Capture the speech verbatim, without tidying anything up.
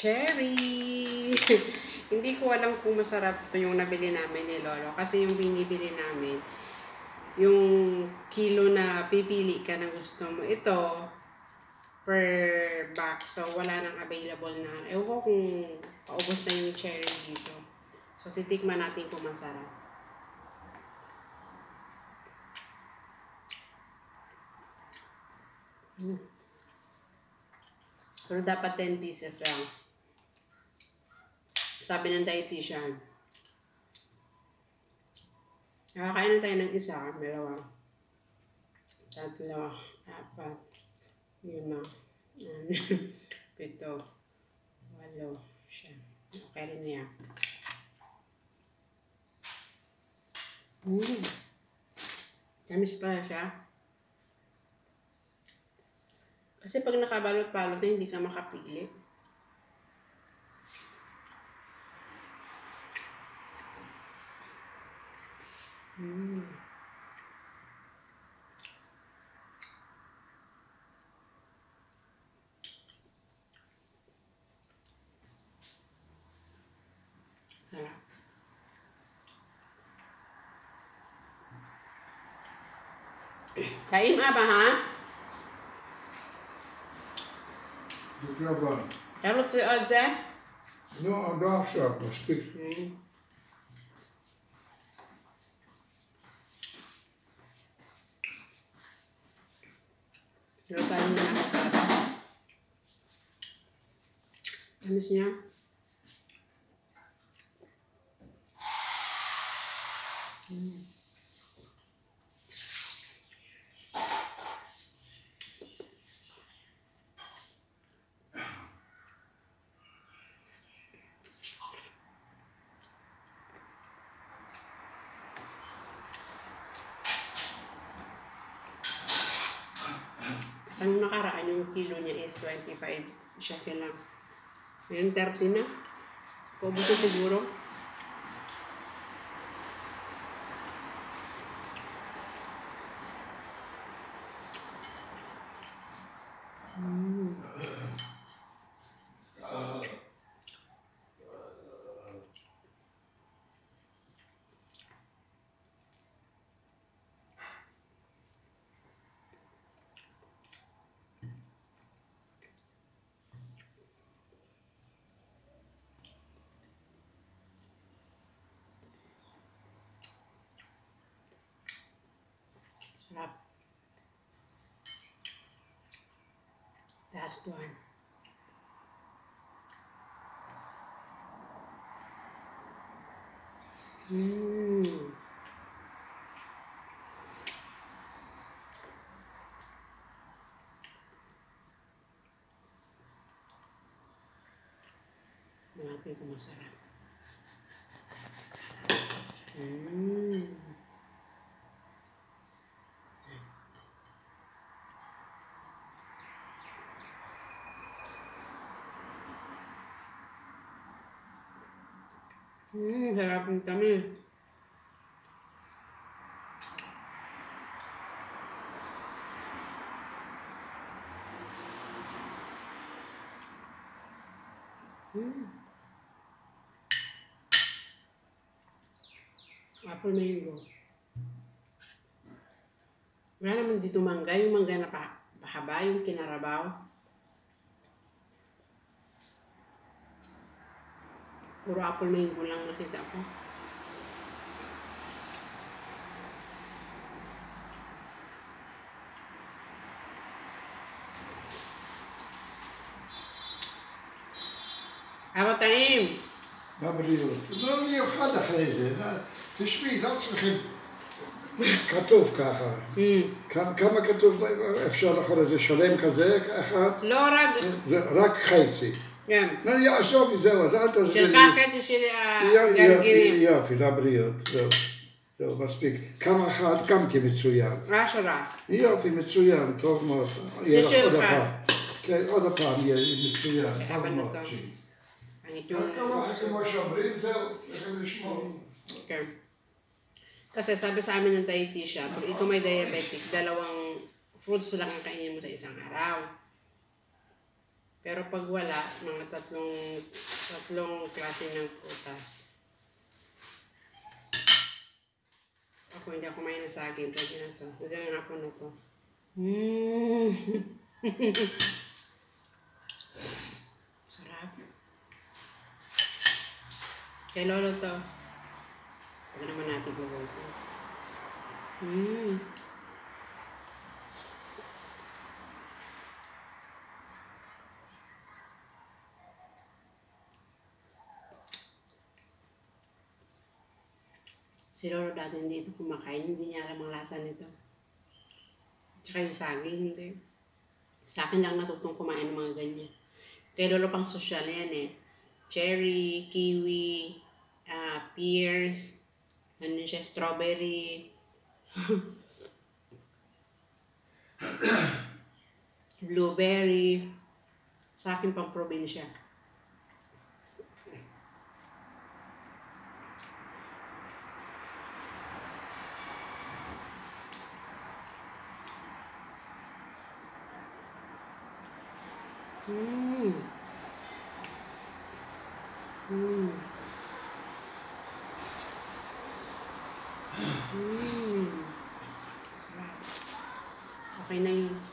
cherry. Hindi ko alam kung masarap to yung nabili namin ni Lolo. Kasi yung binibili namin, yung kilo na pipili ka na gusto mo. Ito, per box. So, wala nang available na. Ewan ko kung paubos na yung cherry dito. So, titikman natin kung masarap. Mm. Pero dapat ten pieces lang. Sabi ng dietitian. Nakakain na tayo ng isa, dalawa, tatlo, apat, lima, pito, walo, siya. Okay rin na yan. Mm. Tamis pa siya. Kasi pag nakabalot-balot na, hindi ka makapili. Mm. Sarap. Kain nga ba, ha? Dobra. Ja ludzie odze? No, da עכשיו, מספיק. Lupain mo na kasarap. Tamis niya. Mm. Ang nakaraan yung kilo niya is twenty-five shekel lang. Ngayon thirty na. Paubos na siguro. Mm. Sarap. Last one. Mmm. Malapit ko masarap. Mmm. Hmm, sarap yung kami. Hmm. Apple mango. Wala naman dito mangga. Yung mangga na pa pahaba, yung kinarabaw. Puro apple mango lang nakita ko. אבא טעים. מה בריאות? זה לא מיוחד אחרי זה. תשמעי, לא צריכים כתוב ככה. כמה כתוב אפשר לאכול איזה שלם כזה, אחד? לא רק... זה רק חצי. כן. יעשופי, זהו, אז אל תעזבי. שלך חצי של הגרגירים. יופי, לבריאות, זהו. זהו, מספיק. כמה אחת, קמתי מצוין. עשרה. יופי, מצוין, טוב מאוד. זה שלך. כן, עוד הפעם יהיה מצוין. אבל נתון. כמו שאומרים, זהו, צריכים לשמור. Okay. Kasi sabi sa amin ng dietitian, pag ikaw may diabetic, dalawang fruits lang ang kainin mo sa isang araw. Pero pag wala, mga tatlong, tatlong klase ng prutas. Ako hindi ako kumain ng saging. Pwede na to. Pwede na ako na to. Mmm. Sarap. Kay Lolo to. Pwede naman natin gugusin. Mmm. Si Lolo dati hindi ito kumakain, hindi niya alam ang lasa nito. Tsaka yung saging, hindi. Sa akin lang natutong kumain ng mga ganyan. Kay Lolo pang sosyal yan eh. Cherry, kiwi, uh, pears, ano siya, strawberry, blueberry. Sa akin pang probinsya. Mmm. Mmm. Mmm. Sarap. Okay na yun.